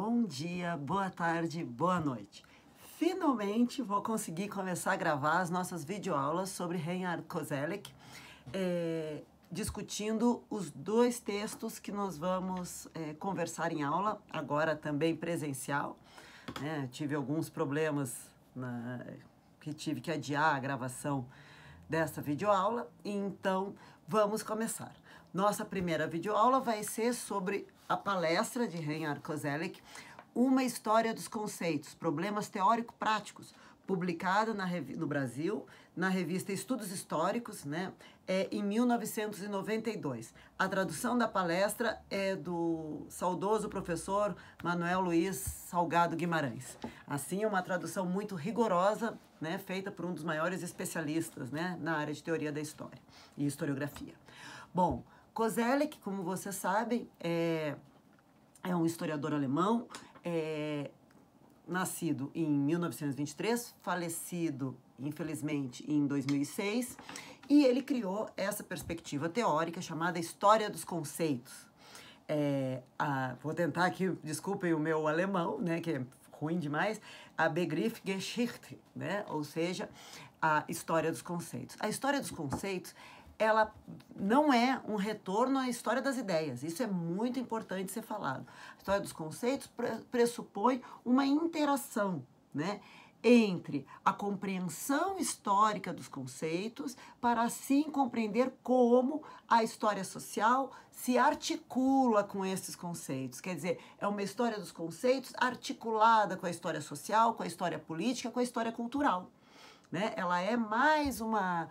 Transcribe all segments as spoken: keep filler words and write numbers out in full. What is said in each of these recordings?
Bom dia, boa tarde, boa noite. Finalmente vou conseguir começar a gravar as nossas videoaulas sobre Reinhard Koselleck, é, discutindo os dois textos que nós vamos é, conversar em aula, agora também presencial. Né? Tive alguns problemas na, que tive que adiar a gravação dessa videoaula, então vamos começar. Nossa primeira videoaula vai ser sobre a palestra de Reinhard Koselleck, Uma História dos Conceitos, Problemas Teórico-Práticos, publicada na, no Brasil, na revista Estudos Históricos, né, é, em mil novecentos e noventa e dois. A tradução da palestra é do saudoso professor Manuel Luiz Salgado Guimarães. Assim, é uma tradução muito rigorosa, né, feita por um dos maiores especialistas, né, na área de teoria da história e historiografia. Bom, Koselleck, como vocês sabem, é, é um historiador alemão, é, nascido em mil novecentos e vinte e três, falecido, infelizmente, em dois mil e seis, e ele criou essa perspectiva teórica chamada História dos Conceitos. É, a, vou tentar aqui, desculpem o meu alemão, né, que é ruim demais, a Begriffsgeschichte, né, ou seja, a História dos Conceitos. A História dos Conceitos, ela não é um retorno à história das ideias. Isso é muito importante ser falado. A história dos conceitos pressupõe uma interação, né, entre a compreensão histórica dos conceitos para assim compreender como a história social se articula com esses conceitos. Quer dizer, é uma história dos conceitos articulada com a história social, com a história política, com a história cultural, né? Ela é mais uma...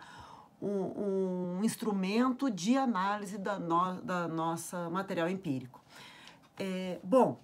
Um, um instrumento de análise da, no, da nossa material empírico. É, bom,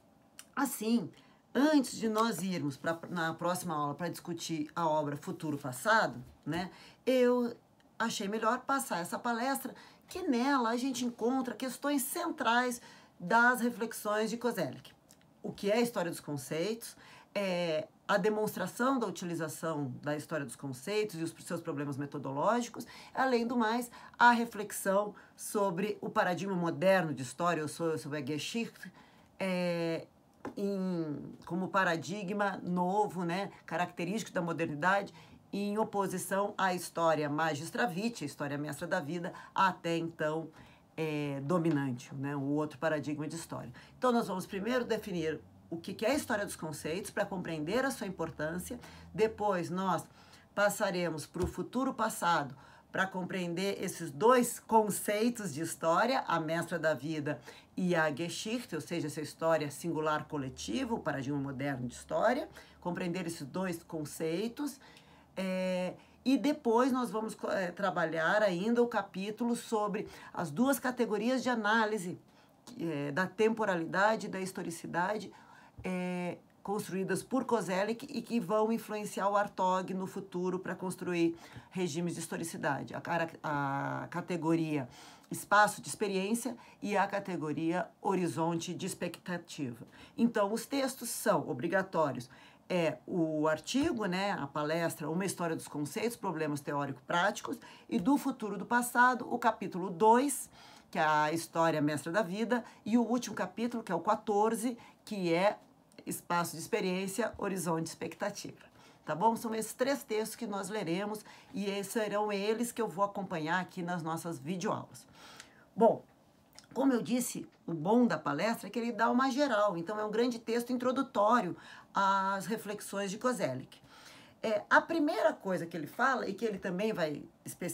assim, antes de nós irmos pra, na próxima aula para discutir a obra Futuro Passado, né, eu achei melhor passar essa palestra, que nela a gente encontra questões centrais das reflexões de Koselleck. O que é a história dos conceitos, é, a demonstração da utilização da história dos conceitos e os seus problemas metodológicos, além do mais, a reflexão sobre o paradigma moderno de história, ou sobre a Geschichte, é, em, como paradigma novo, né, característico da modernidade, em oposição à história magistra vitae, a história mestra da vida, até então é, dominante, né, o outro paradigma de história. Então, nós vamos primeiro definir o que é a história dos conceitos, para compreender a sua importância. Depois nós passaremos para o futuro passado, para compreender esses dois conceitos de história, a mestra da vida e a Geschichte, ou seja, essa história singular coletiva, o paradigma moderno de história, compreender esses dois conceitos. É, e depois nós vamos é, trabalhar ainda o capítulo sobre as duas categorias de análise é, da temporalidade e da historicidade, É, construídas por Koselleck e que vão influenciar o Hartog no futuro para construir regimes de historicidade. A, a categoria espaço de experiência e a categoria horizonte de expectativa. Então, os textos são obrigatórios. É o artigo, né, a palestra, Uma História dos Conceitos, Problemas Teórico-Práticos, e do Futuro do Passado, o capítulo dois, que é a História Mestra da Vida, e o último capítulo, que é o quatorze, que é Espaço de Experiência, Horizonte de Expectativa. Tá bom? São esses três textos que nós leremos e serão eles que eu vou acompanhar aqui nas nossas videoaulas. Bom, como eu disse, o bom da palestra é que ele dá uma geral, então é um grande texto introdutório às reflexões de Koselleck. É, a primeira coisa que ele fala, e que ele também vai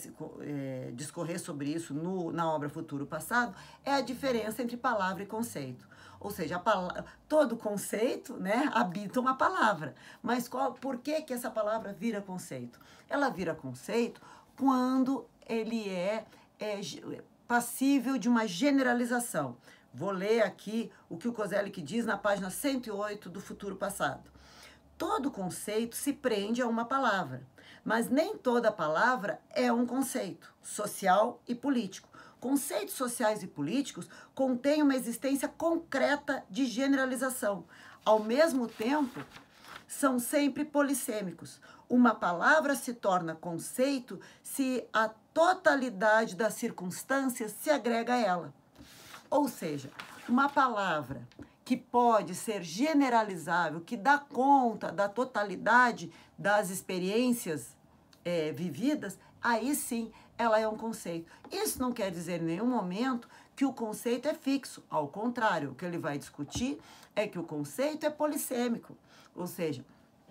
é, discorrer sobre isso no, na obra Futuro Passado, é a diferença entre palavra e conceito. Ou seja, a palavra, todo conceito, né, habita uma palavra. Mas qual, por que, que essa palavra vira conceito? Ela vira conceito quando ele é, é passível de uma generalização. Vou ler aqui o que o Koselleck diz na página cento e oito do Futuro Passado. Todo conceito se prende a uma palavra, mas nem toda palavra é um conceito social e político. Conceitos sociais e políticos contêm uma existência concreta de generalização. Ao mesmo tempo, são sempre polissêmicos. Uma palavra se torna conceito se a totalidade das circunstâncias se agrega a ela. Ou seja, uma palavra que pode ser generalizável, que dá conta da totalidade das experiências é, vividas, aí sim ela é um conceito. Isso não quer dizer em nenhum momento que o conceito é fixo. Ao contrário, o que ele vai discutir é que o conceito é polissêmico. Ou seja,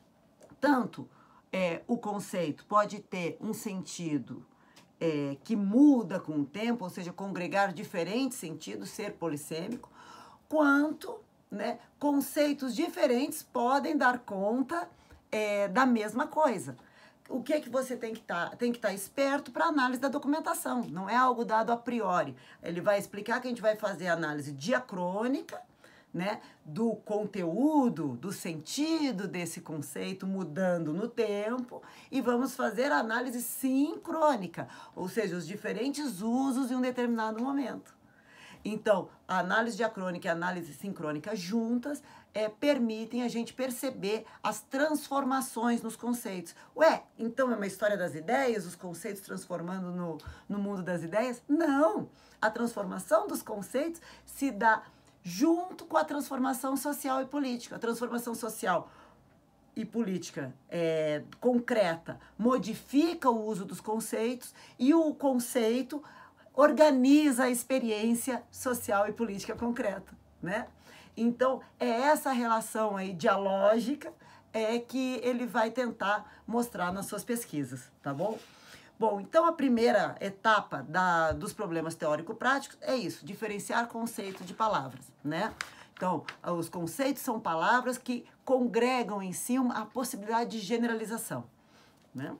tanto é, o conceito pode ter um sentido é, que muda com o tempo, ou seja, congregar diferentes sentidos, ser polissêmico, quanto, né, conceitos diferentes podem dar conta é, da mesma coisa. O que é que você tem que estar? Tem que estar esperto para análise da documentação, não é algo dado a priori. Ele vai explicar que a gente vai fazer análise diacrônica, né, do conteúdo, do sentido desse conceito mudando no tempo, e vamos fazer a análise sincrônica, ou seja, os diferentes usos em um determinado momento. Então, a análise diacrônica e a análise sincrônica juntas é, permitem a gente perceber as transformações nos conceitos. Ué, então é uma história das ideias, os conceitos transformando no, no mundo das ideias? Não! A transformação dos conceitos se dá junto com a transformação social e política. A transformação social e política é, concreta modifica o uso dos conceitos e o conceito organiza a experiência social e política concreta, né? Então, é essa relação aí dialógica é que ele vai tentar mostrar nas suas pesquisas, tá bom? Bom, então a primeira etapa da, dos problemas teórico-práticos é isso, diferenciar conceito de palavras, né? Então, os conceitos são palavras que congregam em si a possibilidade de generalização, né?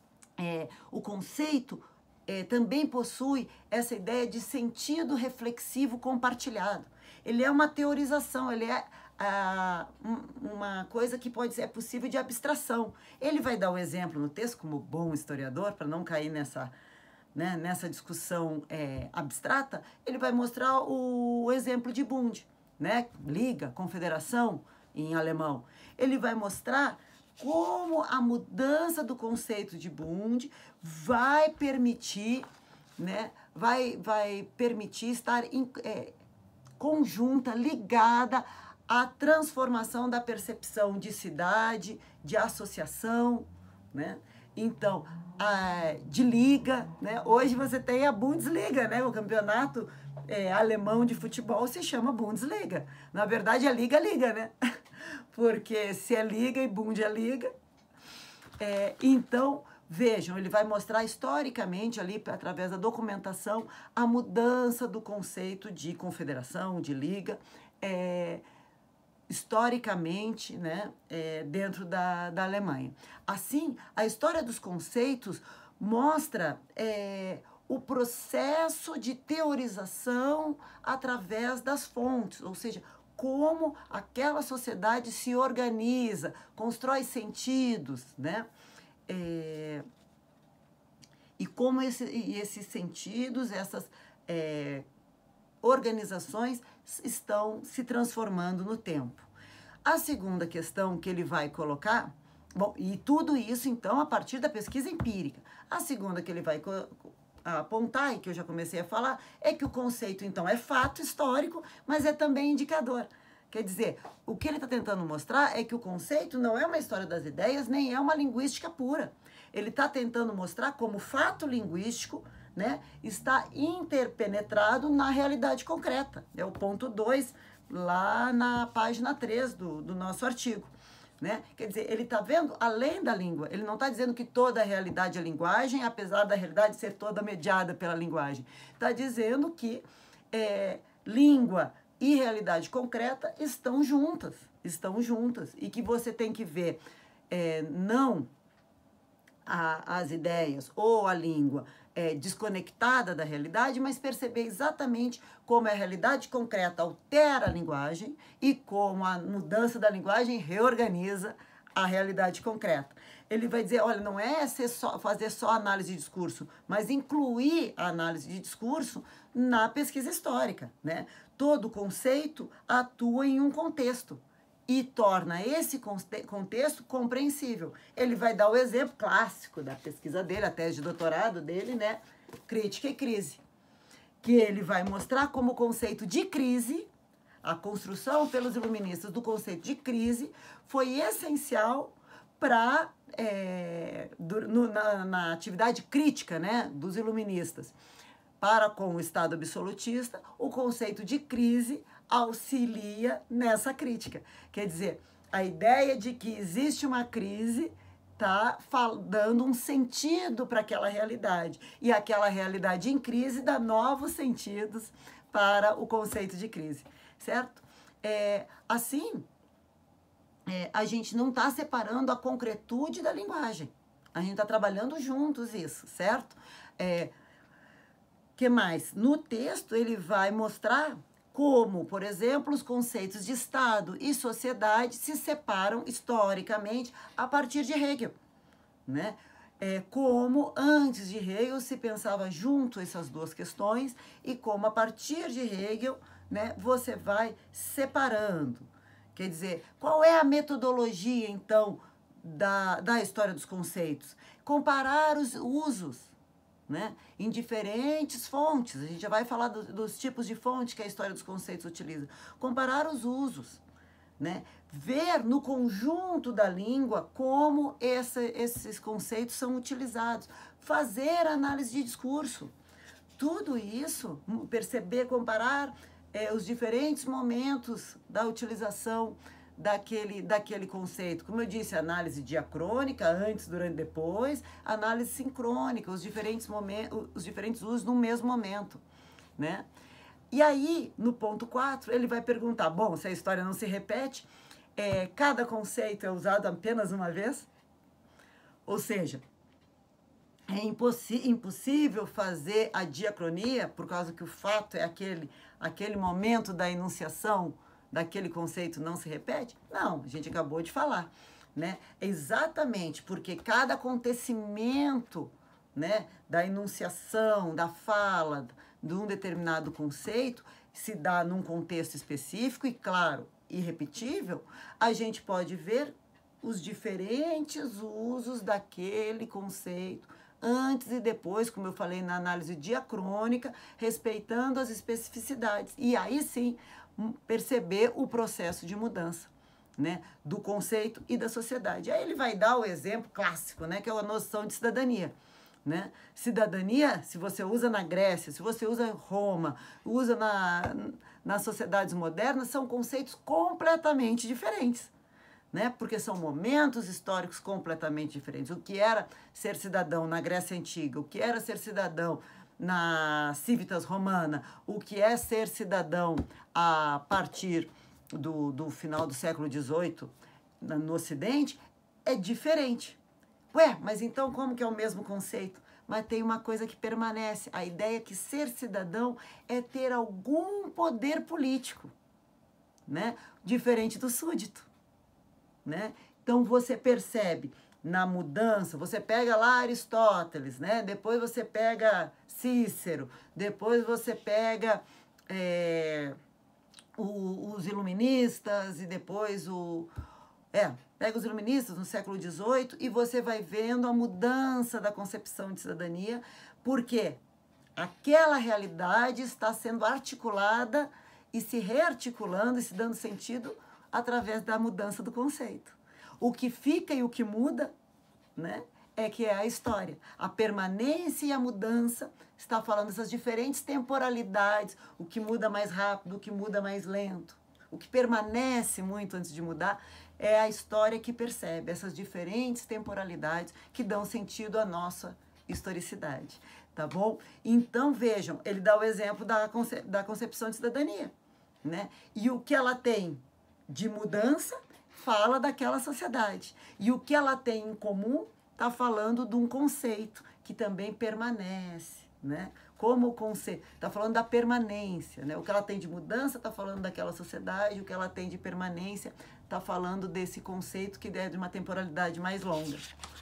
É, o conceito é, também possui essa ideia de sentido reflexivo compartilhado. Ele é uma teorização, ele é ah, um, uma coisa que pode ser é possível de abstração. Ele vai dar um exemplo no texto, como bom historiador, para não cair nessa, né, nessa discussão é, abstrata, ele vai mostrar o exemplo de Bund, né? Liga, confederação em alemão. Ele vai mostrar como a mudança do conceito de Bund vai permitir, né, vai, vai permitir estar em, é, conjunta, ligada à transformação da percepção de cidade, de associação, né? Então, a, de liga, né? Hoje você tem a Bundesliga, né? O campeonato é, alemão de futebol se chama Bundesliga. Na verdade, é liga-liga, né? Porque se é liga e Bund é liga. É, então, vejam, ele vai mostrar historicamente ali, através da documentação, a mudança do conceito de confederação, de liga, é, historicamente, né, é, dentro da, da Alemanha. Assim, a história dos conceitos mostra é, o processo de teorização através das fontes, ou seja, como aquela sociedade se organiza, constrói sentidos, né? É, e como esse, e esses sentidos, essas é, organizações estão se transformando no tempo. A segunda questão que ele vai colocar, bom, e tudo isso, então, a partir da pesquisa empírica. A segunda que ele vai apontar, e que eu já comecei a falar, é que o conceito, então, é fato histórico, mas é também indicador. Quer dizer, o que ele está tentando mostrar é que o conceito não é uma história das ideias, nem é uma linguística pura. Ele está tentando mostrar como o fato linguístico, né, está interpenetrado na realidade concreta. É o ponto dois, lá na página três do, do nosso artigo. Né? Quer dizer, ele está vendo além da língua. Ele não está dizendo que toda a realidade é linguagem, apesar da realidade ser toda mediada pela linguagem. Está dizendo que é, língua e realidade concreta estão juntas, estão juntas. E que você tem que ver é, não a, as ideias ou a língua é, desconectada da realidade, mas perceber exatamente como a realidade concreta altera a linguagem e como a mudança da linguagem reorganiza a realidade concreta. Ele vai dizer, olha, não é ser só, fazer só análise de discurso, mas incluir a análise de discurso na pesquisa histórica, né? Todo conceito atua em um contexto e torna esse contexto compreensível. Ele vai dar o exemplo clássico da pesquisa dele, a tese de doutorado dele, né? Crítica e crise. Que ele vai mostrar como o conceito de crise A construção pelos iluministas do conceito de crise foi essencial para, é, na, na atividade crítica, né, dos iluministas para com o Estado absolutista. O conceito de crise auxilia nessa crítica. Quer dizer, a ideia de que existe uma crise está dando um sentido para aquela realidade. E aquela realidade em crise dá novos sentidos para o conceito de crise, certo? É, assim, é, a gente não está separando a concretude da linguagem. A gente está trabalhando juntos isso, certo? É, que mais? No texto, ele vai mostrar como, por exemplo, os conceitos de Estado e sociedade se separam historicamente a partir de Hegel, né? É, como antes de Hegel se pensava junto essas duas questões e como a partir de Hegel, né, você vai separando. Quer dizer, qual é a metodologia, então, da, da história dos conceitos? Comparar os usos, né, em diferentes fontes. A gente já vai falar do, dos tipos de fonte que a história dos conceitos utiliza. Comparar os usos, né? Ver no conjunto da língua como essa, esses conceitos são utilizados. Fazer análise de discurso. Tudo isso, perceber, comparar é, os diferentes momentos da utilização daquele, daquele conceito. Como eu disse, análise diacrônica, antes, durante e depois, análise sincrônica, os diferentes, momentos, os diferentes usos no mesmo momento, né? E aí, no ponto quatro, ele vai perguntar, bom, se a história não se repete, é, cada conceito é usado apenas uma vez? Ou seja, é impossível fazer a diacronia, por causa que o fato é aquele, aquele momento da enunciação daquele conceito não se repete? Não, a gente acabou de falar, né? É exatamente porque cada acontecimento, né, da enunciação, da fala, de um determinado conceito, se dá num contexto específico e, claro, irrepetível, a gente pode ver os diferentes usos daquele conceito, antes e depois, como eu falei na análise diacrônica, respeitando as especificidades. E aí sim, perceber o processo de mudança, né, do conceito e da sociedade. Aí ele vai dar o exemplo clássico, né, que é a noção de cidadania. Né? Cidadania, se você usa na Grécia, se você usa em Roma, usa na, nas sociedades modernas, são conceitos completamente diferentes, né? Porque são momentos históricos completamente diferentes. O que era ser cidadão na Grécia Antiga, o que era ser cidadão na Civitas Romana, o que é ser cidadão a partir do, do final do século dezoito no Ocidente, é diferente. Ué, mas então como que é o mesmo conceito? Mas tem uma coisa que permanece. A ideia é que ser cidadão é ter algum poder político, né? Diferente do súdito, né? Então você percebe na mudança, você pega lá Aristóteles, né? Depois você pega Cícero, depois você pega é, o, os iluministas e depois o... É, pega os iluministas no século dezoito e você vai vendo a mudança da concepção de cidadania, porque aquela realidade está sendo articulada e se rearticulando e se dando sentido através da mudança do conceito. O que fica e o que muda, né, é que é a história. A permanência e a mudança está falando dessas diferentes temporalidades, o que muda mais rápido, o que muda mais lento. O que permanece muito antes de mudar é a história que percebe essas diferentes temporalidades que dão sentido à nossa historicidade, tá bom? Então, vejam, ele dá o exemplo da, conce da concepção de cidadania, né? E o que ela tem de mudança fala daquela sociedade. E o que ela tem em comum está falando de um conceito que também permanece, né? Como o conceito, está falando da permanência, né? O que ela tem de mudança está falando daquela sociedade, o que ela tem de permanência está falando desse conceito que é de uma temporalidade mais longa.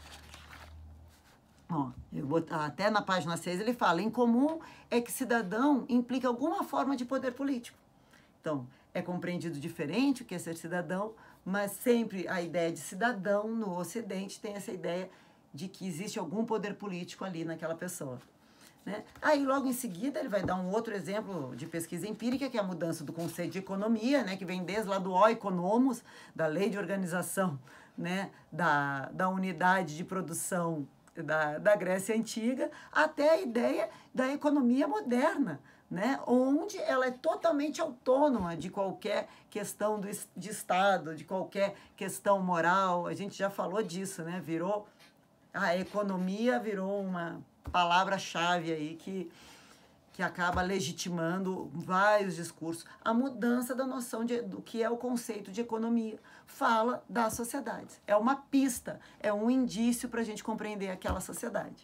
Ó, eu vou, até na página seis ele fala, em comum é que cidadão implica alguma forma de poder político. Então, é compreendido diferente o que é ser cidadão, mas sempre a ideia de cidadão no Ocidente tem essa ideia de que existe algum poder político ali naquela pessoa. Né? Aí, logo em seguida, ele vai dar um outro exemplo de pesquisa empírica, que é a mudança do conceito de economia, né? Que vem desde lá do oikonomos, da lei de organização, né? da, da unidade de produção da, da Grécia Antiga, até a ideia da economia moderna, né? Onde ela é totalmente autônoma de qualquer questão do, de Estado, de qualquer questão moral. A gente já falou disso, né? Virou, a economia virou uma palavra-chave aí que, que acaba legitimando vários discursos. A mudança da noção de, do que é o conceito de economia fala das sociedades. É uma pista, é um indício para a gente compreender aquela sociedade.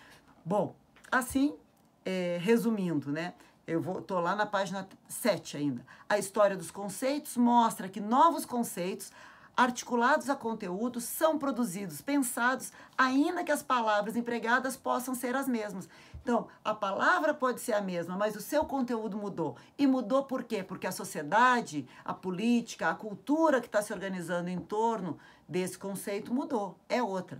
Bom, assim, é, resumindo, né? Eu vou, tô lá na página sete ainda. A história dos conceitos mostra que novos conceitos articulados a conteúdos são produzidos, pensados, ainda que as palavras empregadas possam ser as mesmas. Então, a palavra pode ser a mesma, mas o seu conteúdo mudou. E mudou por quê? Porque a sociedade, a política, a cultura que está se organizando em torno desse conceito mudou. É outra.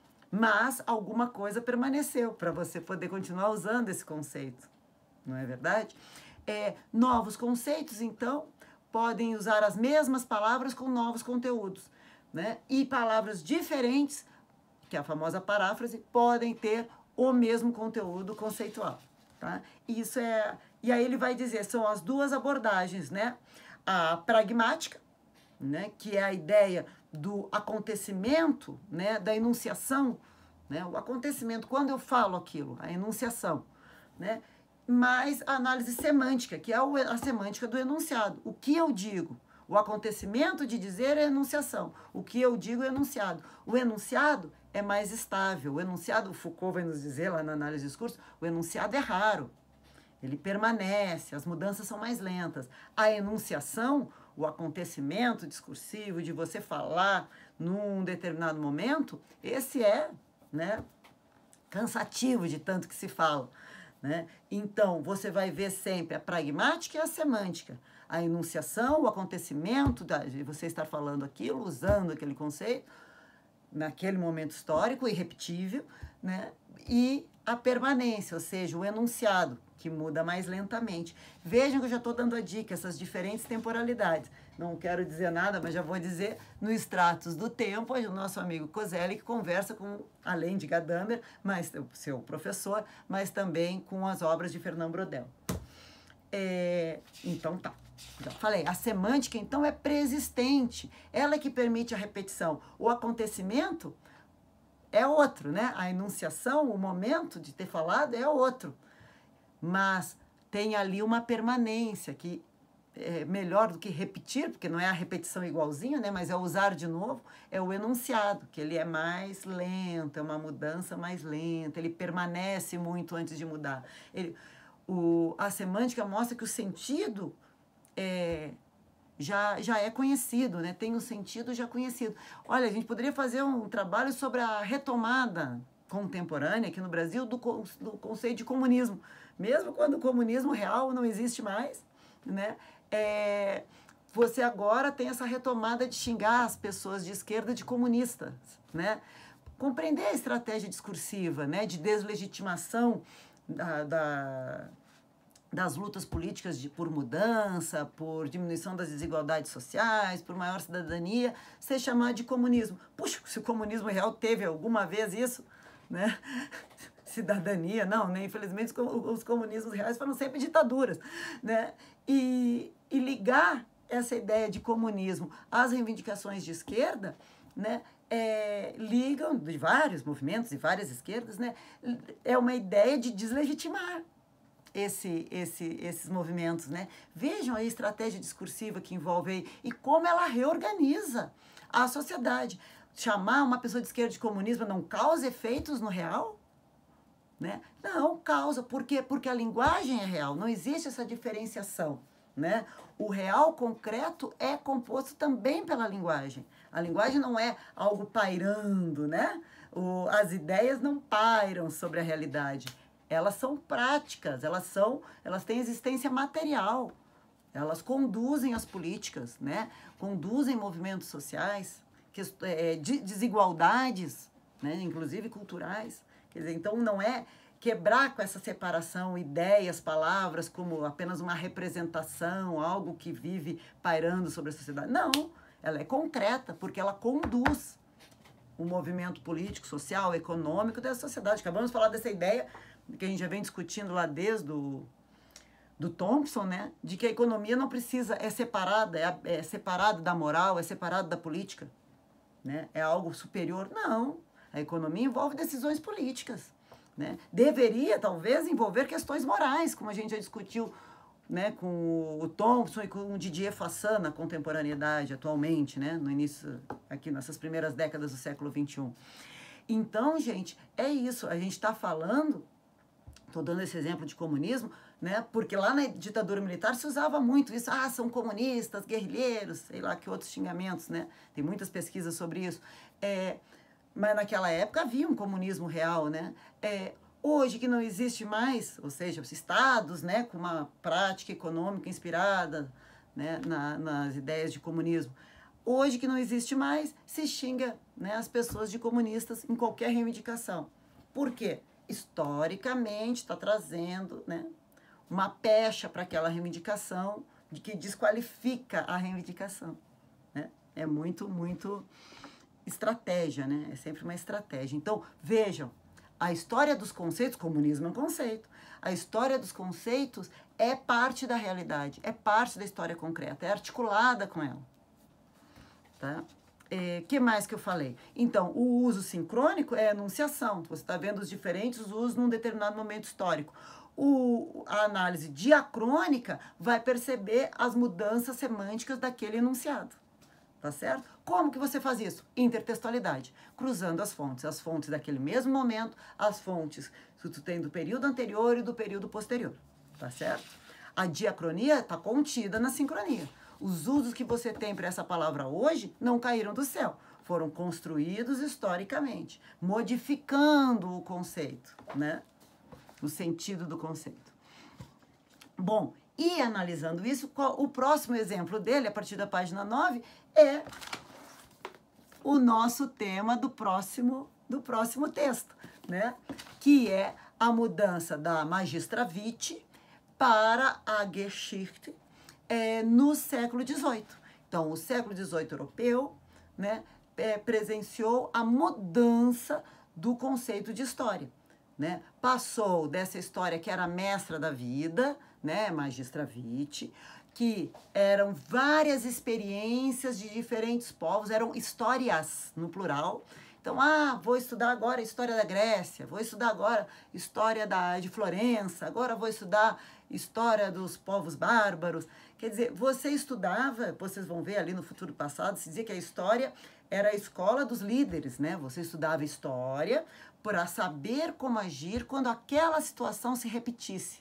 Mas alguma coisa permaneceu para você poder continuar usando esse conceito. Não é verdade? É, novos conceitos, então, podem usar as mesmas palavras com novos conteúdos, né? E palavras diferentes, que é a famosa paráfrase, podem ter o mesmo conteúdo conceitual, tá? Isso é... E aí ele vai dizer, são as duas abordagens, né? A pragmática, né? Que é a ideia do acontecimento, né? Da enunciação, né? O acontecimento, quando eu falo aquilo, a enunciação, né? Mas a análise semântica, que é a semântica do enunciado. O que eu digo? O acontecimento de dizer é enunciação. O que eu digo é enunciado. O enunciado é mais estável. O enunciado, o Foucault vai nos dizer lá na análise do discurso, o enunciado é raro. Ele permanece, as mudanças são mais lentas. A enunciação, o acontecimento discursivo de você falar num determinado momento, esse é, né, cansativo de tanto que se fala. Né? Então, você vai ver sempre a pragmática e a semântica. A enunciação, o acontecimento, de você estar falando aquilo, usando aquele conceito, naquele momento histórico, irrepetível, né? E a permanência, ou seja, o enunciado, que muda mais lentamente. Vejam que eu já estou dando a dica, essas diferentes temporalidades. Não quero dizer nada, mas já vou dizer, no Extratos do Tempo, o nosso amigo Koselleck conversa com, além de Gadamer, mas, seu professor, mas também com as obras de Fernand Braudel. É, então, tá. Já falei, a semântica, então, é preexistente. Ela é que permite a repetição. O acontecimento é outro, né? A enunciação, o momento de ter falado é outro. Mas tem ali uma permanência que é melhor do que repetir, porque não é a repetição igualzinha, né? Mas é usar de novo, é o enunciado, que ele é mais lento, é uma mudança mais lenta, ele permanece muito antes de mudar. Ele, o, a semântica mostra que o sentido é, já, já é conhecido, né? Tem um sentido já conhecido. Olha, a gente poderia fazer um trabalho sobre a retomada contemporânea aqui no Brasil do, do conceito de comunismo. Mesmo quando o comunismo real não existe mais, né? É, você agora tem essa retomada de xingar as pessoas de esquerda de comunistas, né? Compreender a estratégia discursiva, né? De deslegitimação da, da, das lutas políticas de, por mudança, por diminuição das desigualdades sociais, por maior cidadania, ser chamado de comunismo. Puxa, se o comunismo real teve alguma vez isso, né? Cidadania, não, né? Infelizmente os comunismos reais foram sempre ditaduras, né? E, e ligar essa ideia de comunismo às reivindicações de esquerda, né? É, ligam de vários movimentos e várias esquerdas, né? É uma ideia de deslegitimar esse, esse, esses movimentos, né? Vejam a estratégia discursiva que envolve aí e como ela reorganiza a sociedade. Chamar uma pessoa de esquerda de comunismo não causa efeitos no real? Né? Não, causa. Por quê? Porque a linguagem é real, não existe essa diferenciação. Né? O real concreto é composto também pela linguagem. A linguagem não é algo pairando, né? O, as ideias não pairam sobre a realidade. Elas são práticas, elas, são, elas têm existência material. Elas conduzem as políticas, né? Conduzem movimentos sociais, que, é, de, desigualdades, né? Inclusive culturais. Quer dizer, então não é quebrar com essa separação, ideias, palavras, como apenas uma representação, algo que vive pairando sobre a sociedade. Não, ela é concreta, porque ela conduz o movimento político, social, econômico da sociedade. Acabamos de falar dessa ideia que a gente já vem discutindo lá desde o do Thompson, né, de que a economia não precisa, é separada, é, é separada da moral, é separada da política, né, é algo superior. Não, a economia envolve decisões políticas, né, deveria, talvez, envolver questões morais, como a gente já discutiu, né, com o Thompson e com o Didier Fassin na contemporaneidade, atualmente, né, no início, aqui nessas primeiras décadas do século vinte e um. Então, gente, é isso, a gente está falando, estou dando esse exemplo de comunismo, né? Porque lá na ditadura militar se usava muito isso, ah, são comunistas, guerrilheiros, sei lá que outros xingamentos, né? Tem muitas pesquisas sobre isso. É, mas naquela época havia um comunismo real, né? É, hoje que não existe mais, ou seja, os estados, né, com uma prática econômica inspirada, né, na, nas ideias de comunismo, hoje que não existe mais, se xinga, né, as pessoas de comunistas em qualquer reivindicação. Por quê? Historicamente está trazendo, né, uma pecha para aquela reivindicação, de que desqualifica a reivindicação, né? É muito, muito estratégia, né? É sempre uma estratégia. Então, vejam, a história dos conceitos, comunismo é um conceito, a história dos conceitos é parte da realidade, é parte da história concreta, é articulada com ela, tá? É, que mais que eu falei? Então, o uso sincrônico é enunciação. Você está vendo os diferentes usos num determinado momento histórico. O, a análise diacrônica vai perceber as mudanças semânticas daquele enunciado. Tá certo? Como que você faz isso? Intertextualidade. Cruzando as fontes. As fontes daquele mesmo momento, as fontes que tu tem do período anterior e do período posterior. Tá certo? A diacronia está contida na sincronia. Os usos que você tem para essa palavra hoje não caíram do céu. Foram construídos historicamente, modificando o conceito, né? O sentido do conceito. Bom, e analisando isso, qual, o próximo exemplo dele, a partir da página nove, é o nosso tema do próximo, do próximo texto, né? Que é a mudança da Magistra Vitae para a Geschichte é, no século dezoito. Então, o século dezoito europeu, né, é, presenciou a mudança do conceito de história. Né? Passou dessa história que era a mestra da vida, né, Magistra Vitae, que eram várias experiências de diferentes povos, eram histórias no plural. Então, ah, vou estudar agora a história da Grécia, vou estudar agora a história da, de Florença, agora vou estudar história dos povos bárbaros. Quer dizer, você estudava, vocês vão ver ali no futuro passado, se dizia que a história era a escola dos líderes, né? Você estudava história para saber como agir quando aquela situação se repetisse.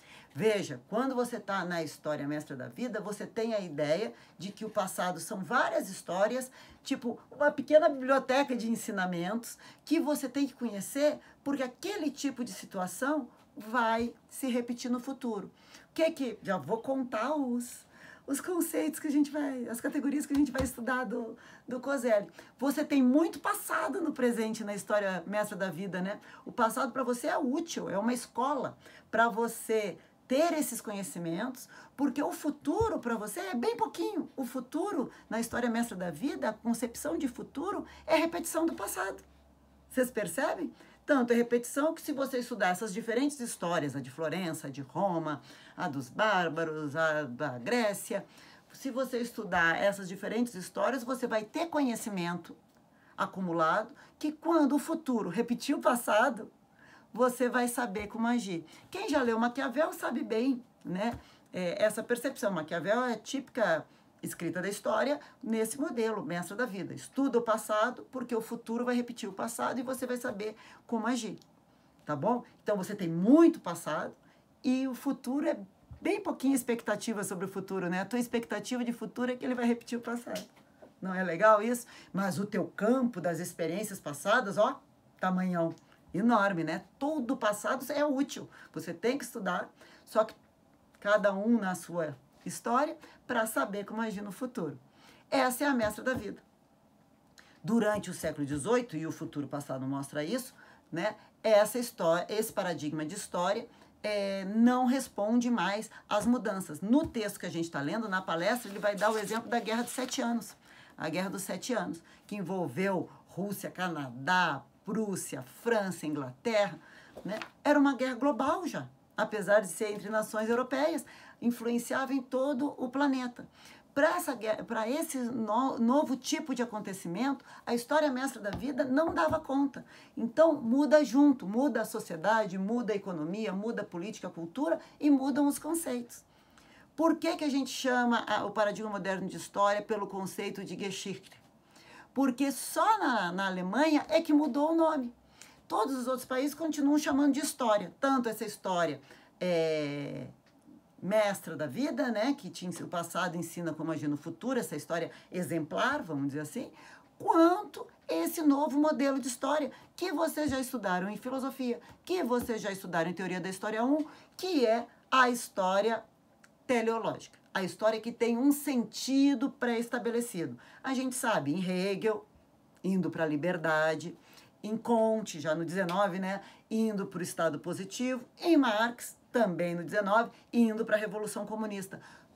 Veja, quando você está na história mestra da vida, você tem a ideia de que o passado são várias histórias, tipo uma pequena biblioteca de ensinamentos que você tem que conhecer, porque aquele tipo de situação vai se repetir no futuro. O que que... Já vou contar os... os conceitos que a gente vai, as categorias que a gente vai estudar do, do Koselleck. Você tem muito passado no presente na história mestra da vida, né? O passado para você é útil, é uma escola para você ter esses conhecimentos, porque o futuro para você é bem pouquinho. O futuro, na história mestra da vida, a concepção de futuro é repetição do passado. Vocês percebem? Tanto é repetição que se você estudar essas diferentes histórias, a de Florença, a de Roma, a dos bárbaros, a da Grécia, se você estudar essas diferentes histórias, você vai ter conhecimento acumulado que quando o futuro repetir o passado, você vai saber como agir. Quem já leu Maquiavel sabe bem, né? É, essa percepção. Maquiavel é típica escrita da história nesse modelo, mestra da vida. Estuda o passado, porque o futuro vai repetir o passado e você vai saber como agir, tá bom? Então, você tem muito passado e o futuro é bem pouquinha expectativa sobre o futuro, né? A tua expectativa de futuro é que ele vai repetir o passado. Não é legal isso? Mas o teu campo das experiências passadas, ó, tamanhão enorme, né? Todo o passado é útil. Você tem que estudar, só que cada um na sua história, para saber como agir no futuro. Essa é a mestra da vida. Durante o século dezoito, e o futuro passado mostra isso, né, essa história, esse paradigma de história é, não responde mais às mudanças. No texto que a gente está lendo, na palestra, ele vai dar o exemplo da Guerra dos Sete Anos, a Guerra dos Sete Anos, que envolveu Rússia, Canadá, Prússia, França, Inglaterra, né? Era uma guerra global já, apesar de ser entre nações europeias, influenciava em todo o planeta. Para esse no, novo tipo de acontecimento, a história mestra da vida não dava conta. Então, muda junto, muda a sociedade, muda a economia, muda a política, a cultura e mudam os conceitos. Por que que a gente chama a, o paradigma moderno de história pelo conceito de Geschichte? Porque só na, na Alemanha é que mudou o nome. Todos os outros países continuam chamando de história. Tanto essa história é, mestra da vida, né, que te, o passado ensina como agir no futuro, essa história exemplar, vamos dizer assim, quanto esse novo modelo de história que vocês já estudaram em filosofia, que vocês já estudaram em teoria da história um, que é a história teleológica. A história que tem um sentido pré-estabelecido. A gente sabe, em Hegel, indo para a liberdade, em Comte, já no dezenove, né, indo para o estado positivo, em Marx, também no dezenove, indo para a Revolução Comunista.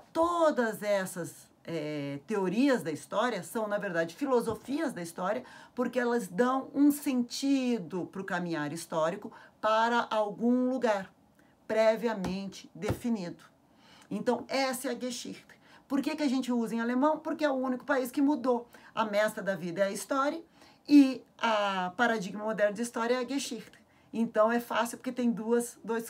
Todas essas é, teorias da história são, na verdade, filosofias da história, porque elas dão um sentido para o caminhar histórico para algum lugar previamente definido. Então, essa é a Geschichte. Por que que a gente usa em alemão? Porque é o único país que mudou. A mestra da vida é a história e a paradigma moderno de história é a Geschichte. Então, é fácil porque tem duas, dois,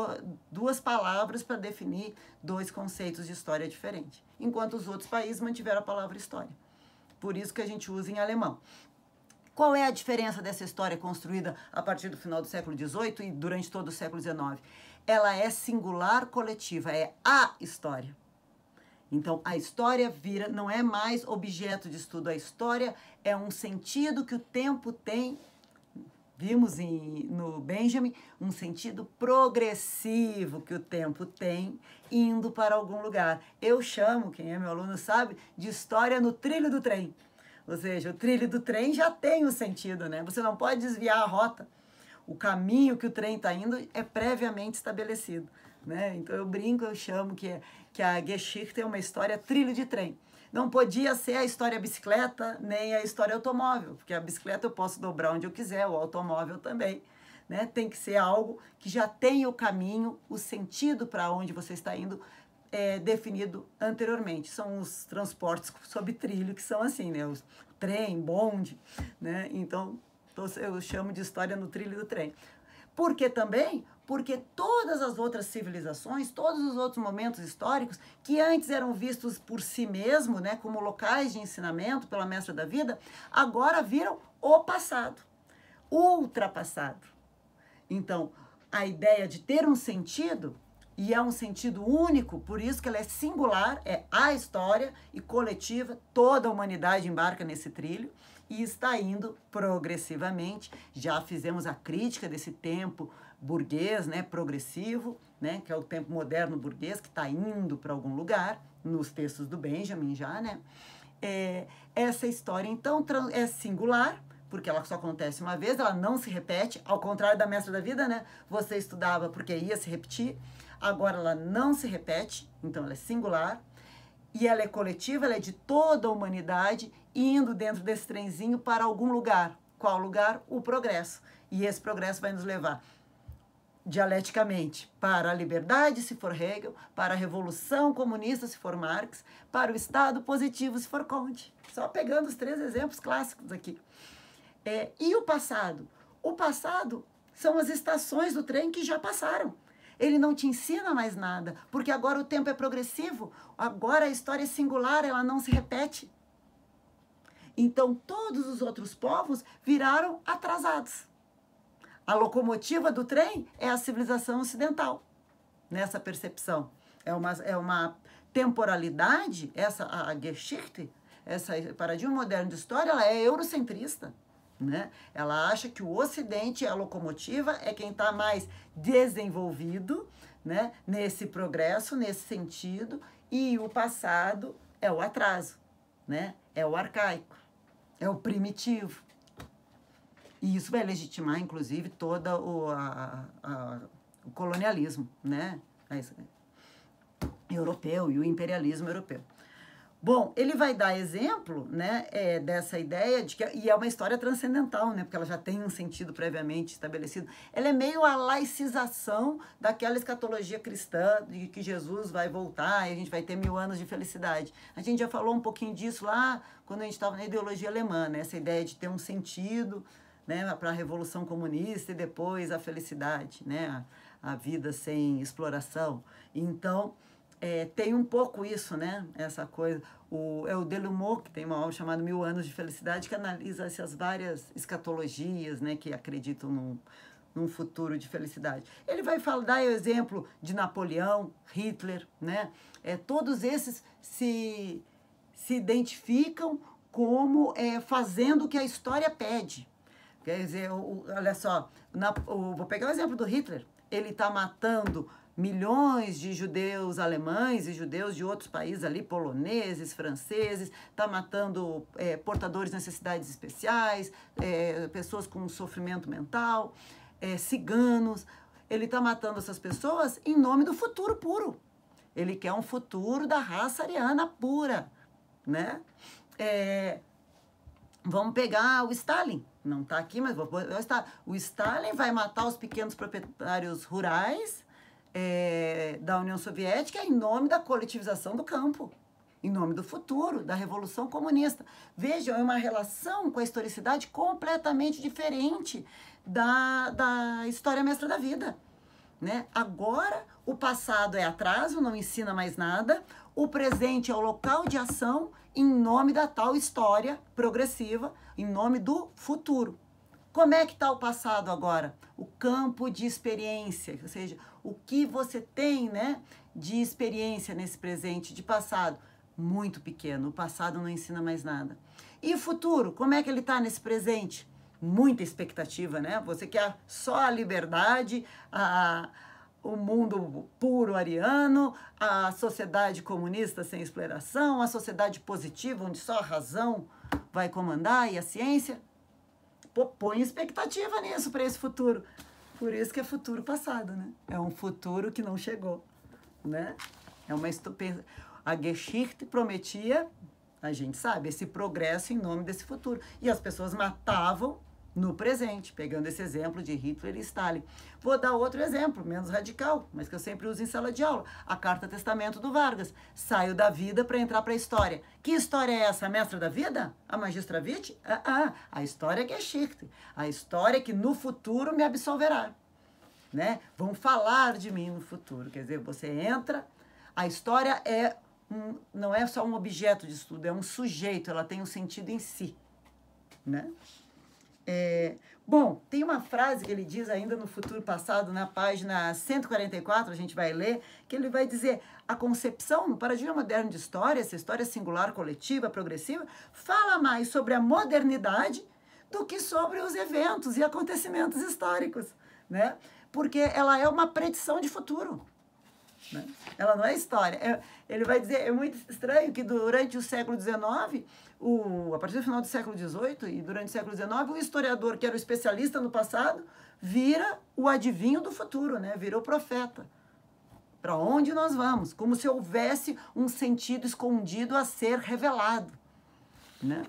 duas palavras para definir dois conceitos de história diferentes, enquanto os outros países mantiveram a palavra história. Por isso que a gente usa em alemão. Qual é a diferença dessa história construída a partir do final do século dezoito e durante todo o século dezenove? Ela é singular coletiva, é a história. Então, a história vira, não é mais objeto de estudo, a história é um sentido que o tempo tem, vimos em, no Benjamin, um sentido progressivo que o tempo tem, indo para algum lugar. Eu chamo, quem é meu aluno sabe, de história no trilho do trem. Ou seja, o trilho do trem já tem um sentido, né? Você não pode desviar a rota. O caminho que o trem está indo é previamente estabelecido, né? Então, eu brinco, eu chamo que, é, que a Geschichte é uma história trilho de trem. Não podia ser a história bicicleta, nem a história automóvel, porque a bicicleta eu posso dobrar onde eu quiser, o automóvel também, né? Tem que ser algo que já tenha o caminho, o sentido para onde você está indo é, definido anteriormente. São os transportes sob trilho que são assim, né? O trem, bonde, né? Então, eu chamo de história no trilho do trem. Por que também? Porque todas as outras civilizações, todos os outros momentos históricos, que antes eram vistos por si mesmo, né, como locais de ensinamento pela mestra da vida, agora viram o passado, ultrapassado. Então, a ideia de ter um sentido, e é um sentido único, por isso que ela é singular, é a história e coletiva, toda a humanidade embarca nesse trilho, e está indo progressivamente. Já fizemos a crítica desse tempo burguês, né, progressivo, né, que é o tempo moderno burguês, que está indo para algum lugar, nos textos do Benjamin já, né? É, essa história, então, é singular, porque ela só acontece uma vez, ela não se repete, ao contrário da mestra da vida, né? Você estudava porque ia se repetir, agora ela não se repete, então ela é singular, e ela é coletiva, ela é de toda a humanidade, indo dentro desse trenzinho para algum lugar. Qual lugar? O progresso. E esse progresso vai nos levar dialeticamente para a liberdade, se for Hegel, para a revolução comunista, se for Marx, para o estado positivo, se for Comte. Só pegando os três exemplos clássicos aqui. É, e o passado? O passado são as estações do trem que já passaram. Ele não te ensina mais nada, porque agora o tempo é progressivo, agora a história é singular, ela não se repete. Então, todos os outros povos viraram atrasados. A locomotiva do trem é a civilização ocidental, nessa percepção. É uma, é uma temporalidade, essa, a Geschichte, essa paradigma moderno de história, ela é eurocentrista. Né? Ela acha que o Ocidente, a locomotiva, é quem está mais desenvolvido, né, nesse progresso, nesse sentido, e o passado é o atraso, né? É o arcaico, é o primitivo. E isso vai legitimar, inclusive, todo o, a, a, o colonialismo, né? Europeu e o imperialismo europeu. Bom, ele vai dar exemplo, né, é, dessa ideia de que, e é uma história transcendental, né, porque ela já tem um sentido previamente estabelecido. Ela é meio a laicização daquela escatologia cristã de que Jesus vai voltar e a gente vai ter mil anos de felicidade. A gente já falou um pouquinho disso lá quando a gente estava na ideologia alemã, né, essa ideia de ter um sentido, né, para a Revolução Comunista e depois a felicidade, né, a, a vida sem exploração. Então, É, tem um pouco isso, né? Essa coisa. O, é o Delumeau, que tem uma obra chamada Mil Anos de Felicidade, que analisa essas várias escatologias, né? Que acreditam num, num futuro de felicidade. Ele vai falar, dar o exemplo de Napoleão, Hitler, né? É, todos esses se, se identificam como é, fazendo o que a história pede. Quer dizer, o, olha só, na, o, vou pegar o exemplo do Hitler. Ele está matando milhões de judeus alemães e judeus de outros países ali, poloneses, franceses, está matando é, portadores de necessidades especiais, é, pessoas com sofrimento mental, é, ciganos. Ele está matando essas pessoas em nome do futuro puro. Ele quer um futuro da raça ariana pura, né? É, vamos pegar o Stalin. Não está aqui, mas vou estar. O Stalin vai matar os pequenos proprietários rurais É, da União Soviética em nome da coletivização do campo, em nome do futuro, da Revolução Comunista. Vejam, é uma relação com a historicidade completamente diferente da, da história mestra da vida, né? Agora, o passado é atraso, não ensina mais nada, o presente é o local de ação em nome da tal história progressiva, em nome do futuro. Como é que está o passado agora? O campo de experiência, ou seja, o que você tem, né, de experiência nesse presente, de passado? Muito pequeno, o passado não ensina mais nada. E o futuro, como é que ele está nesse presente? Muita expectativa, né? Você quer só a liberdade, a, o mundo puro ariano, a sociedade comunista sem exploração, a sociedade positiva, onde só a razão vai comandar e a ciência? Pô, põe expectativa nisso para esse futuro. Por isso que é futuro passado, né? É um futuro que não chegou, né? É uma estupenda... A Geschichte prometia, a gente sabe, esse progresso em nome desse futuro. E as pessoas matavam no presente, pegando esse exemplo de Hitler e Stalin. Vou dar outro exemplo, menos radical, mas que eu sempre uso em sala de aula. A Carta Testamento do Vargas. Saio da vida para entrar para a história. Que história é essa? A mestra da vida? A magistra vitae? Ah, ah, a história é Geschichte. A história que no futuro me absolverá. Né? Vão falar de mim no futuro. Quer dizer, você entra... A história é um, não é só um objeto de estudo, é um sujeito. Ela tem um sentido em si. Né? É, bom, tem uma frase que ele diz ainda no Futuro Passado, na página cento e quarenta e quatro, a gente vai ler, que ele vai dizer: a concepção no paradigma moderno de história, essa história singular, coletiva, progressiva, fala mais sobre a modernidade do que sobre os eventos e acontecimentos históricos, né? Porque ela é uma predição de futuro. Né? Ela não é história. É, ele vai dizer, é muito estranho que durante o século dezenove, o, a partir do final do século dezoito e durante o século dezenove, o historiador, que era o especialista no passado, vira o adivinho do futuro, né? Vira o profeta. Para onde nós vamos? Como se houvesse um sentido escondido a ser revelado. Né?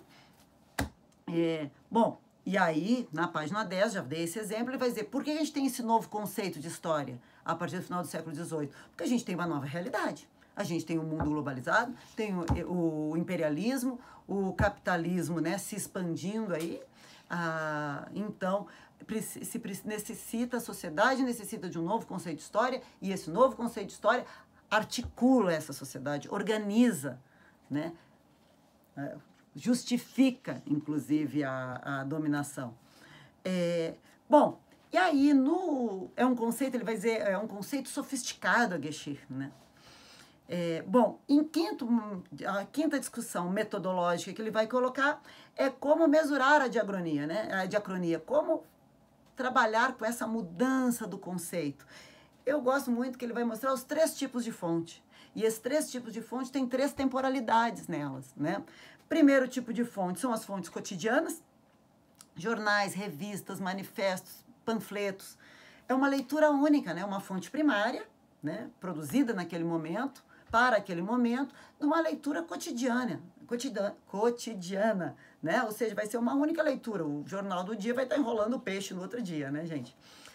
É, bom, e aí, na página dez, já dei esse exemplo, ele vai dizer, por que a gente tem esse novo conceito de história a partir do final do século dezoito? Porque a gente tem uma nova realidade. A gente tem um mundo globalizado, tem o, o imperialismo, o capitalismo, né, se expandindo aí. Ah, então, se necessita, a sociedade necessita de um novo conceito de história, e esse novo conceito de história articula essa sociedade, organiza, né, justifica, inclusive, a, a dominação. É, bom, e aí, no, é um conceito, ele vai dizer, é um conceito sofisticado, a Geschichte, né? É, bom, em quinto, a quinta discussão metodológica que ele vai colocar é como mesurar a diacronia, né? A diacronia, como trabalhar com essa mudança do conceito. Eu gosto muito que ele vai mostrar os três tipos de fonte. E esses três tipos de fonte têm três temporalidades nelas, né? Primeiro tipo de fonte são as fontes cotidianas, jornais, revistas, manifestos, panfletos. É uma leitura única, né? Uma fonte primária, né? Produzida naquele momento, para aquele momento, de uma leitura cotidiana, cotidiana, cotidiana, né? Ou seja, vai ser uma única leitura. O jornal do dia vai estar enrolando o peixe no outro dia, né, gente?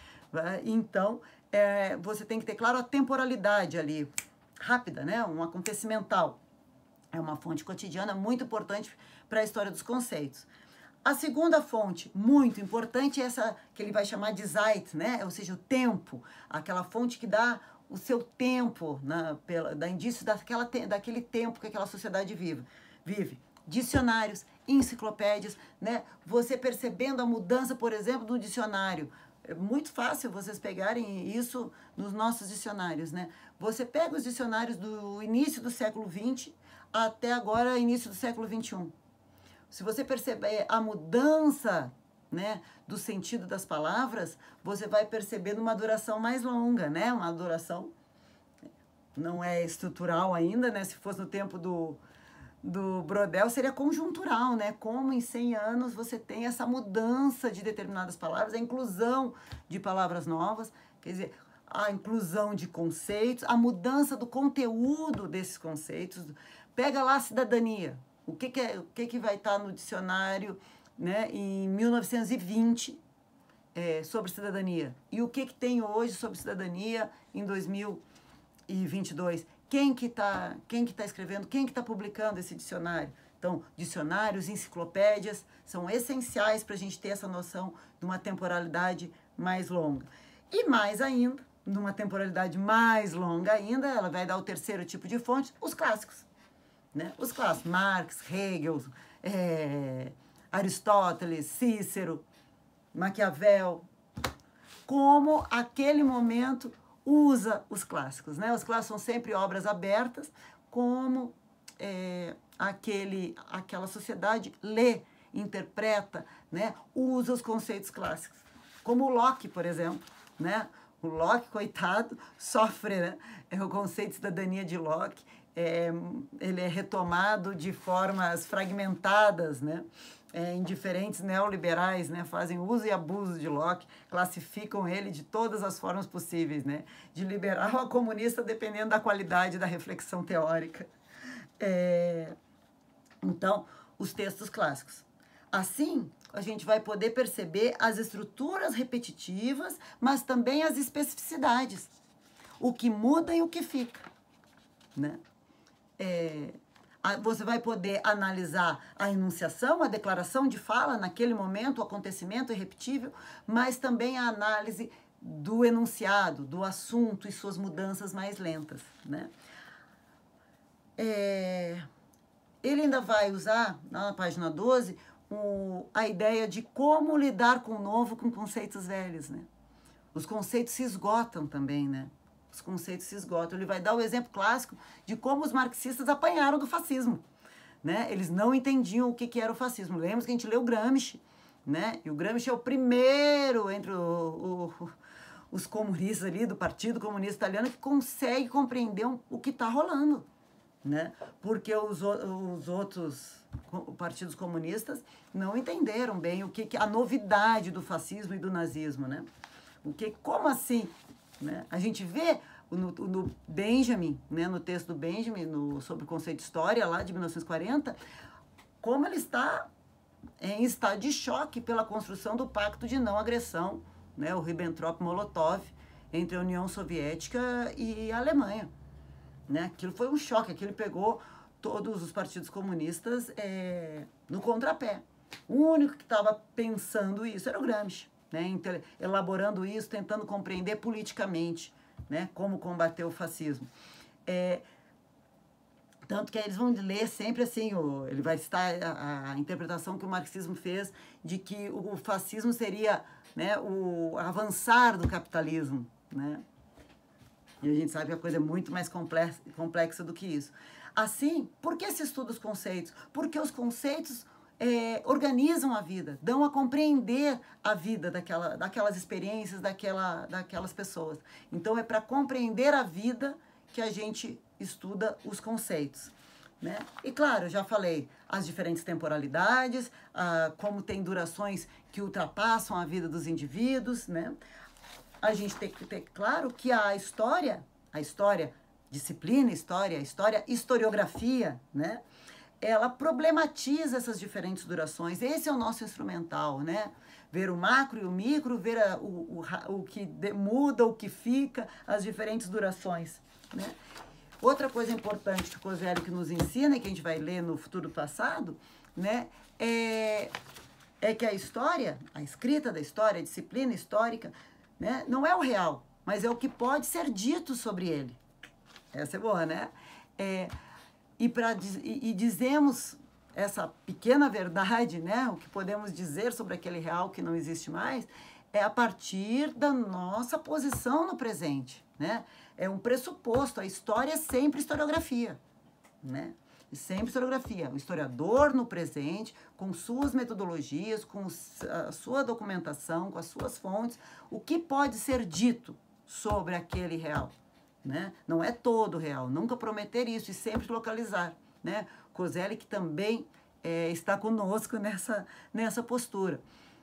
Então, é, você tem que ter, claro, a temporalidade ali, rápida, né? Um acontecimental. É uma fonte cotidiana muito importante para a história dos conceitos. A segunda fonte, muito importante, é essa que ele vai chamar de Zeit, né? Ou seja, o tempo, aquela fonte que dá o seu tempo, na, pela, dá indício daquela, daquele tempo que aquela sociedade vive. vive. Dicionários, enciclopédias, né? Você percebendo a mudança, por exemplo, do dicionário. É muito fácil vocês pegarem isso nos nossos dicionários, né? Você pega os dicionários do início do século vinte até agora, início do século vinte e um. Se você perceber a mudança, né, do sentido das palavras, você vai perceber uma duração mais longa, né? Uma duração não é estrutural ainda, né? Se fosse no tempo do, do Brodel, seria conjuntural, né? Como em cem anos você tem essa mudança de determinadas palavras, a inclusão de palavras novas, quer dizer, a inclusão de conceitos, a mudança do conteúdo desses conceitos. Pega lá a cidadania. O que, que, é, o que, que vai estar no dicionário, né, em mil novecentos e vinte é, sobre cidadania? E o que, que tem hoje sobre cidadania em dois mil e vinte e dois? Quem que está quem que tá escrevendo? Quem que está publicando esse dicionário? Então, dicionários, enciclopédias são essenciais para a gente ter essa noção de uma temporalidade mais longa. E mais ainda, numa temporalidade mais longa ainda, ela vai dar o terceiro tipo de fonte, os clássicos. Né? Os clássicos, Marx, Hegel, é, Aristóteles, Cícero, Maquiavel, como aquele momento usa os clássicos. Né? Os clássicos são sempre obras abertas, como é, aquele, aquela sociedade lê, interpreta, né? Usa os conceitos clássicos. Como o Locke, por exemplo. Né? O Locke, coitado, sofre, né? É o conceito de cidadania de Locke. É, ele é retomado de formas fragmentadas, né? É, em diferentes neoliberais, né? Fazem uso e abuso de Locke, classificam ele de todas as formas possíveis, né? De liberal a comunista, dependendo da qualidade da reflexão teórica. É, então, os textos clássicos. Assim, a gente vai poder perceber as estruturas repetitivas, mas também as especificidades, o que muda e o que fica, né? É, você vai poder analisar a enunciação, a declaração de fala naquele momento, o acontecimento irrepetível, mas também a análise do enunciado, do assunto e suas mudanças mais lentas, né? É, ele ainda vai usar, na página doze, o, a ideia de como lidar com o novo com conceitos velhos, né? Os conceitos se esgotam também, né? Os conceitos se esgotam. Ele vai dar o exemplo clássico de como os marxistas apanharam do fascismo, né? Eles não entendiam o que, que era o fascismo. Lembra que a gente leu Gramsci, né? E o Gramsci é o primeiro entre o, o, os comunistas ali, do Partido Comunista Italiano, que consegue compreender um, o que está rolando, né? Porque os, os outros partidos comunistas não entenderam bem o que, que a novidade do fascismo e do nazismo, né? O que, como assim? Né? A gente vê no, no Benjamin, né, no texto do Benjamin, no, sobre o conceito de história, lá de mil novecentos e quarenta, como ele está em estado de choque pela construção do pacto de não agressão, né, o Ribbentrop-Molotov, entre a União Soviética e a Alemanha. Né? Aquilo foi um choque, aquilo pegou todos os partidos comunistas é, no contrapé. O único que estava pensando isso era o Gramsci. Né, elaborando isso, tentando compreender politicamente, né, como combater o fascismo. É, tanto que eles vão ler sempre assim, o, ele vai citar a, a interpretação que o marxismo fez de que o, o fascismo seria, né, o avançar do capitalismo. Né? E a gente sabe que a coisa é muito mais complexa, complexa do que isso. Assim, por que se estuda os conceitos? Porque os conceitos É, organizam a vida, dão a compreender a vida daquela, daquelas experiências, daquela, daquelas pessoas. Então, é para compreender a vida que a gente estuda os conceitos. né? E claro, eu já falei as diferentes temporalidades, ah, como tem durações que ultrapassam a vida dos indivíduos, né? A gente tem que ter claro que a história, a história, disciplina, história, história, historiografia, né? Ela problematiza essas diferentes durações. Esse é o nosso instrumental, né? Ver o macro e o micro, ver a, o, o, o que de, muda, o que fica, as diferentes durações, né? Outra coisa importante que o Koselleck nos ensina, e que a gente vai ler no Futuro Passado, né? É, é que a história, a escrita da história, a disciplina histórica, né? Não é o real, mas é o que pode ser dito sobre ele. Essa é boa, né? É, e, pra, e, e dizemos essa pequena verdade, né? O que podemos dizer sobre aquele real que não existe mais, é a partir da nossa posição no presente, né? É um pressuposto, a história é sempre historiografia, né? Sempre historiografia. O historiador no presente, com suas metodologias, com a sua documentação, com as suas fontes, o que pode ser dito sobre aquele real, né? Não é todo real, nunca prometer isso e sempre localizar, né? Koselleck também é, está conosco nessa, nessa postura.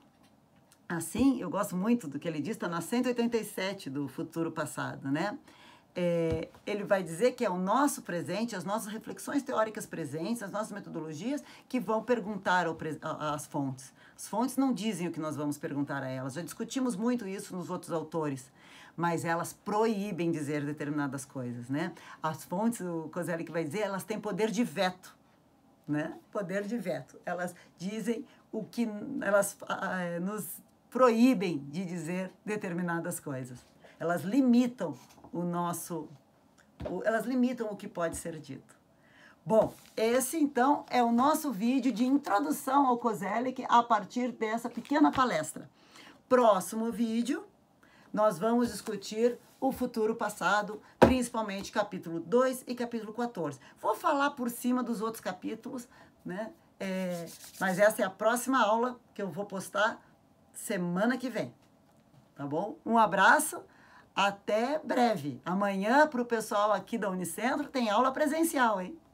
Assim, eu gosto muito do que ele diz, está na cento e oitenta e sete do Futuro Passado, né? É, ele vai dizer que é o nosso presente, as nossas reflexões teóricas presentes, as nossas metodologias que vão perguntar ao, às fontes. As fontes não dizem o que nós vamos perguntar a elas. Já discutimos muito isso nos outros autores, mas elas proíbem dizer determinadas coisas, né? As fontes, o Koselleck vai dizer, elas têm poder de veto, né? Poder de veto. Elas dizem o que elas ah, nos proíbem de dizer determinadas coisas. Elas limitam o nosso, o, elas limitam o que pode ser dito. Bom, esse então é o nosso vídeo de introdução ao Koselleck a partir dessa pequena palestra. Próximo vídeo, nós vamos discutir o Futuro Passado, principalmente capítulo dois e capítulo quatorze. Vou falar por cima dos outros capítulos, né? É, mas essa é a próxima aula que eu vou postar semana que vem, tá bom? Um abraço, até breve. Amanhã, para o pessoal aqui da Unicentro, tem aula presencial, hein?